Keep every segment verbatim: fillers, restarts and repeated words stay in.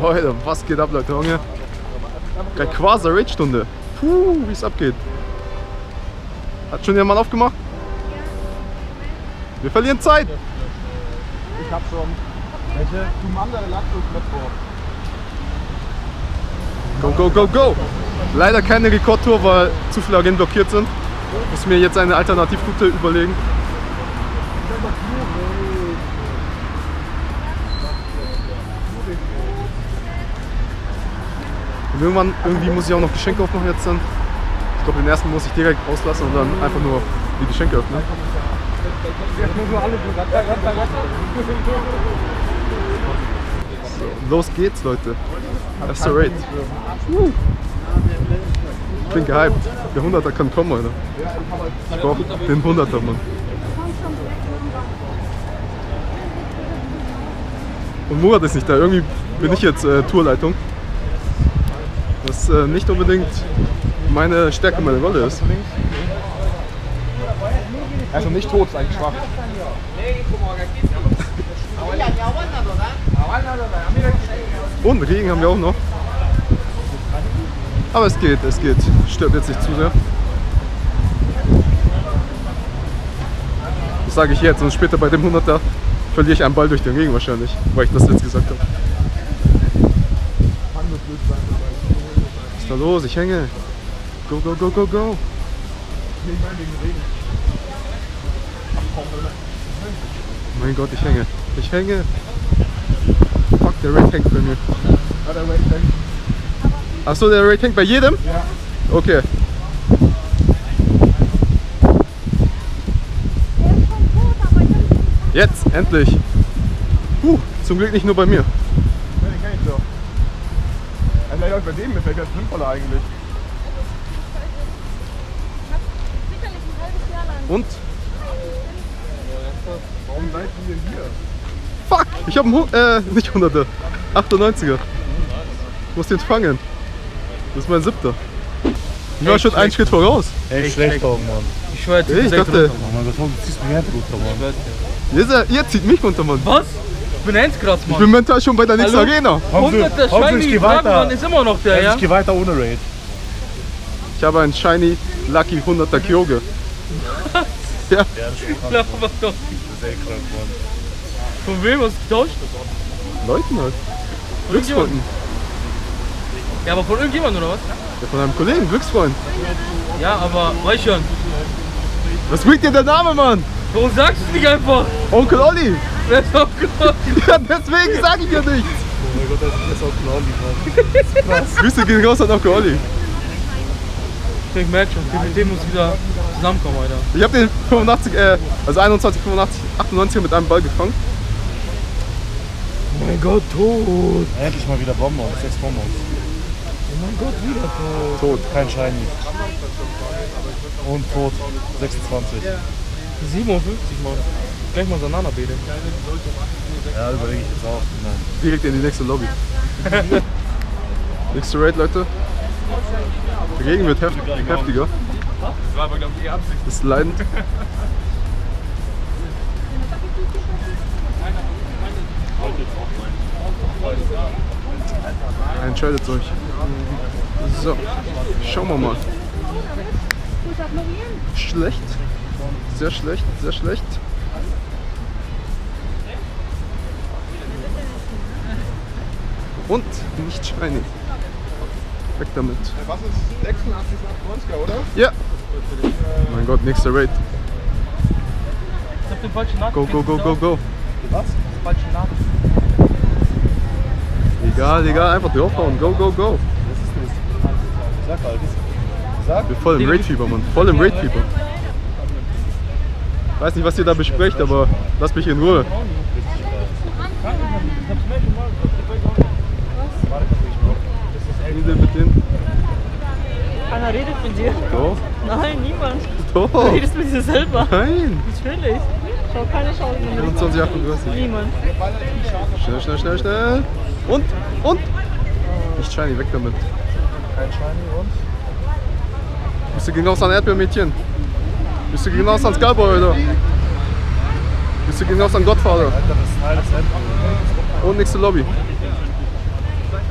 Leute, was geht ab, Leute? Junge. Rayquaza Raid-Stunde. Puh, wie es abgeht. Hat schon jemand aufgemacht? Wir verlieren Zeit. Ich hab schon. Welche? Du andere Lactus mit vor. Go, go, go, go! Leider keine Rekordtour, weil zu viele Arenen blockiert sind. Muss mir jetzt eine Alternativroute überlegen. Und irgendwann irgendwie muss ich auch noch Geschenke aufmachen jetzt dann. Ich glaube, den ersten muss ich direkt auslassen und dann einfach nur die Geschenke öffnen. So, los geht's, Leute. Erster Raid. Uh. Ich bin gehypt. Der hunderter kann kommen, Alter. Ich brauche den hunderter, Mann. Und Murat ist nicht da. Irgendwie bin ich jetzt äh, Tourleitung. Was äh, nicht unbedingt meine Stärke, meine Rolle ist. Er ist noch nicht tot, ist eigentlich schwach. Und Regen haben wir auch noch. Aber es geht, es geht. Stört jetzt nicht zu sehr. Das sage ich jetzt und später bei dem hunderter verliere ich einen Ball durch den Regen wahrscheinlich, weil ich das jetzt gesagt habe. Was ist da los? Ich hänge. Go, go, go, go, go. Mein Gott, ich hänge. Ich hänge. Fuck, der Raid hängt bei mir. Achso, der Raid hängt bei jedem? Ja. Okay. Jetzt, endlich. Puh, zum Glück nicht nur bei mir. Ja, den kenn ich doch. Er ist bei dem mit, welcher ist sinnvoller eigentlich? Und? Warum seid ihr hier? Fuck, ich hab einen, äh, nicht hunderter, achtundneunziger. Ich muss den fangen. Das ist mein siebter. Ich war schon einen Schritt voraus. Echt schlecht, Mann. Ich schwör, Hey, ich dachte, Oh mein Gott, du ziehst mich nicht runter, Mann. ihr, ihr zieht mich runter, Mann. Was? Ich bin eins Grad, Ich Mann. bin mental schon bei der nächsten Hallo? Arena. hunderter Hauptsache, ich Shiny geh weiter. Dragonmann ist immer noch der, ja? Ich geh weiter ohne Raid. Ich habe einen Shiny Lucky hunderter Kyoge. Ja. Ja, das ist schon Laber doch. sehr krank, Mann. Von wem hast du getauscht? Leuten halt. Glücksfreunden. Ja, aber von irgendjemandem oder was? Ja, von einem Kollegen, Glücksfreund. Ja, aber weiß schon. Was bringt dir der Name, Mann? Warum sagst du es nicht einfach? Onkel Olli. Wer ist aufgehört? Ja, deswegen sage ich ja nichts. Oh mein Gott, das ist auch klar, Mann. Grüße gehen raus an Onkel Olli. Ich merke schon, mit dem muss wieder zusammenkommen, Alter. Ich habe den fünfundachtzig, äh, also einundzwanzig, fünfundachtzig, achtundneunziger mit einem Ball gefangen. Oh mein Gott, tot. Endlich mal wieder Bomben aus, sechs Bomben aus. Oh mein Gott, wieder tot. Tot. Kein Shiny. Und tot, sechsundzwanzig. siebenundfünfzig, Mann. Gleich mal Sanana-Bede. Ja, überlege ich jetzt auch. Nein. Direkt in die nächste Lobby. Nächste Raid, Leute. Der Regen wird heft heftiger. Das war aber, glaube ich, eher Absicht. Ist leidend. Entscheidet euch. So, schauen wir mal. Schlecht. Sehr schlecht, sehr schlecht. Und nicht shiny. Weg damit. Was ist sechsundachtzig, achtundneunziger, oder? Ja. Mein Gott, nächster Raid. Ich hab den falschen Namen. Go, go, go, go, go. Was? Den falschen Namen. Egal, egal, einfach draufhauen. Go, go, go. Was ist das? Sag halt. Sag. Ich bin voll im Raid-Fieber, Mann. Voll im Raid-Fieber. Weiß nicht, was ihr da besprecht, aber lasst mich in Ruhe. Mit denen? Keiner redet mit dir. Doch. Nein, niemand. Doch. Du redest mit dir selber. Nein. Natürlich. Schau, keine Chance. vierundzwanzig, achtunddreißig. Niemand. Schnell, schnell, schnell, schnell. Und? Und? Nicht shiny, weg damit. Kein Shiny und? Bist du gegen aus an Erdbeermädchen? Bist du gegen aus an Skullboy, oder? Bist du gegen aus an Godfather? Alter, das ist ein halbes Hemd. Und nächste Lobby.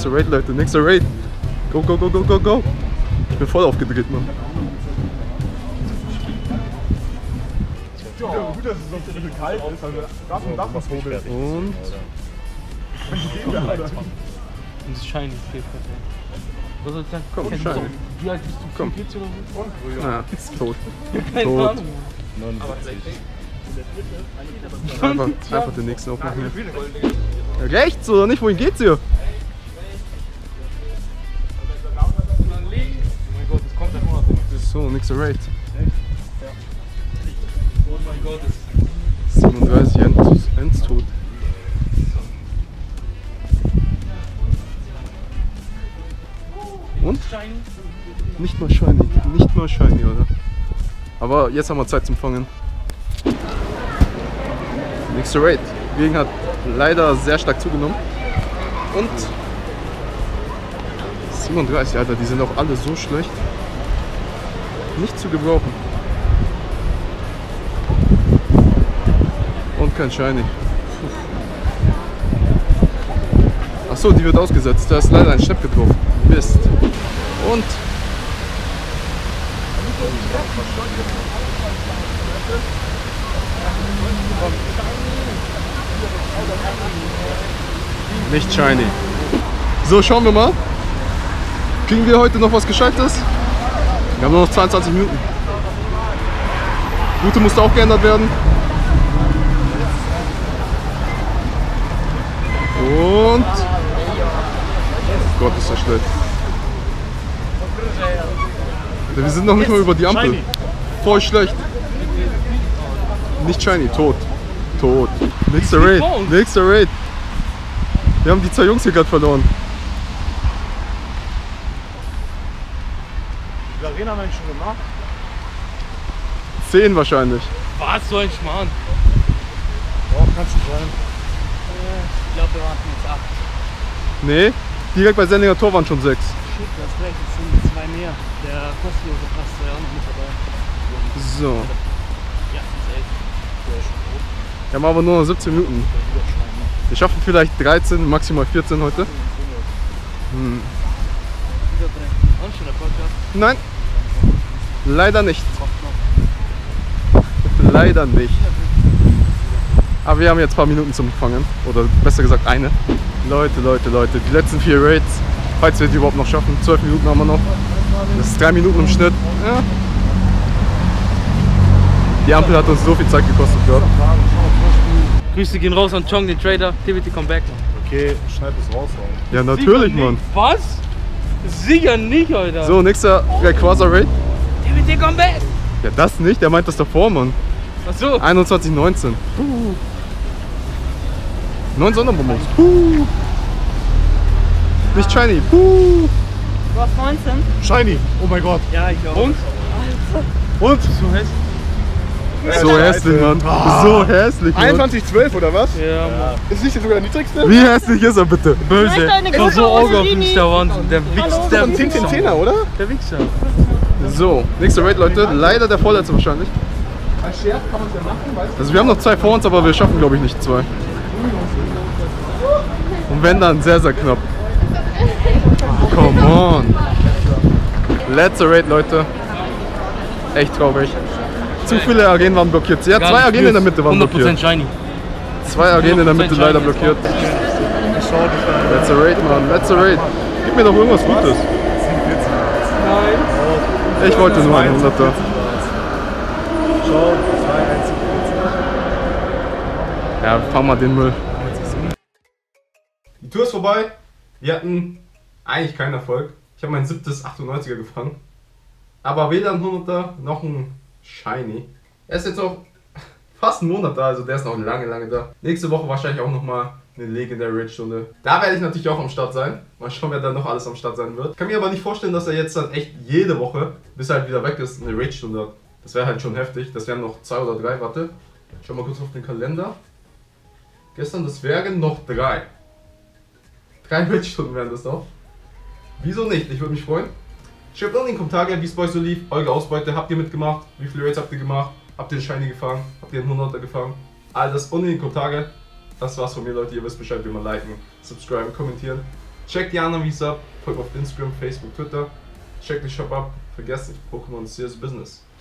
Nächster Raid, Leute, nächster Raid. Go, go, go, go, go, go. Ich bin voll aufgedreht, Mann. Ja, gut, dass es sonst ein bisschen kalt ist, also darf ein Dach was hoch ist. Und... Das ist shiny. Was soll ich sagen? Komm, Kennt shiny. doch- Wie alt bist du? Komm. vierundvierzig oder so? Ja, ist tot. Keine Tot. Ahnung. Einfach, einfach den nächsten aufmachen. Ja, rechts oder nicht? Wohin geht's hier? Oh mein Gott, das kommt einfach noch. So, nächster Raid. Oh mein Gott, das siebenunddreißig Ends, Endstod. Und? shiny. Nicht mal shiny. Nicht mal shiny, oder? Aber jetzt haben wir Zeit zum Fangen. Nächster Raid. Gegen hat leider sehr stark zugenommen. Und siebenunddreißig, Alter, die sind auch alle so schlecht. Nicht zu gebrauchen. Und kein Shiny. Achso, die wird ausgesetzt. Da ist leider ein Steppke drauf. Mist. Und nicht shiny. So, schauen wir mal. Kriegen wir heute noch was Gescheites? Wir haben nur noch zweiundzwanzig Minuten. Route musste auch geändert werden. Und... Oh Gott, ist das schlecht. Wir sind noch nicht mal über die Ampel. Shiny. Voll schlecht. Nicht shiny, tot. Tot. Nächster Raid. Nächster Raid. Wir haben die zwei Jungs hier gerade verloren. Die Arena haben wir schon gemacht. Zehn wahrscheinlich. Was soll ich machen? Oh, kann schon sein. Ich glaube, wir waren jetzt acht. Nee, direkt bei Sendinger Tor waren schon sechs. Shit, du hast recht, es sind zwei mehr. Der kostenlose Pass war ja auch noch mit dabei. So. Ja, es ist elf. Wir haben aber nur noch siebzehn Minuten. Wir schaffen vielleicht dreizehn, maximal vierzehn heute. Hm. Und schon Erfolg gehabt? Nein. Leider nicht. Leider nicht. Aber wir haben jetzt ein paar Minuten zum Fangen. Oder besser gesagt eine. Leute, Leute, Leute. Die letzten vier Raids. Falls wir die überhaupt noch schaffen. zwölf Minuten haben wir noch. Das ist drei Minuten im Schnitt. Ja. Die Ampel hat uns so viel Zeit gekostet gehabt. Grüße gehen raus an Chong, den Trader. T V T, come back. Okay, schneid es raus. Mann. Ja, natürlich, Sicher Mann. nicht. Was? Sicher nicht, Alter. So, nächster Rayquaza Raid. T V T, come back. Ja, das nicht. Der meint das davor, Mann. Achso. einundzwanzig neunzehn. neun Sonderbonbons. Puh. Nicht shiny. Puh. Du hast neunzehn? Shiny, oh mein Gott. Ja, ich auch. Und? Und? So hässlich. So hässlich, Mann. So hässlich, Mann. einundzwanzig zwölf oder was? Ja, Mann. Ist nicht sogar der niedrigste? Wie hässlich ist er bitte? Böse. Vielleicht eine Ich war so gute Auge auf Rossini. mich, der Wahnsinn. Der Hallo? Wichser. Das Der ist ein zehn zehn zehner, oder? Der Wichser. So, nächster Raid, Leute. Leider der vorletzte wahrscheinlich. Als Scherz kann man es ja machen, weißt Also wir haben noch zwei vor uns, aber wir schaffen glaube ich nicht zwei. Und wenn dann sehr, sehr knapp. Come on. Letzter Raid, Leute. Echt traurig. Zu viele Arenen waren blockiert. Ja, zwei Arenen in der Mitte waren hundert Prozent blockiert. shiny. Zwei Arenen in der Mitte leider blockiert. Letzter Raid, Mann. Letzter Raid. Gib mir doch irgendwas Gutes. Nein. Ich wollte nur einen Hunderter. Ja, fahren wir den Müll. Die Tour ist vorbei. Wir hatten eigentlich keinen Erfolg. Ich habe mein siebtes achtundneunziger gefangen. Aber weder ein Hunderter noch ein Shiny. Er ist jetzt auch fast einen Monat da, also der ist noch lange, lange da. Nächste Woche wahrscheinlich auch nochmal eine Legendary Raid-Stunde. Da werde ich natürlich auch am Start sein. Mal schauen, wer da noch alles am Start sein wird. Ich kann mir aber nicht vorstellen, dass er jetzt dann echt jede Woche, bis er halt wieder weg ist, eine Raid-Stunde hat. Das wäre halt schon heftig. Das wären noch zwei oder drei. Warte. Schau mal kurz auf den Kalender. Gestern, das wären noch drei. Drei Raid-Stunden wären das noch. Wieso nicht? Ich würde mich freuen. Schreibt noch in die Kommentare, wie es bei euch so lief. Eure Ausbeute, habt ihr mitgemacht? Wie viele Raids habt ihr gemacht? Habt ihr den Shiny gefangen? Habt ihr einen Hunderter gefangen? All das unten in die Kommentare. Das war's von mir, Leute. Ihr wisst Bescheid, wie man liken, subscriben, kommentieren. Checkt die anderen Videos ab, folgt auf Instagram, Facebook, Twitter. Checkt den Shop ab. Vergesst nicht, Pokémon Serious Business.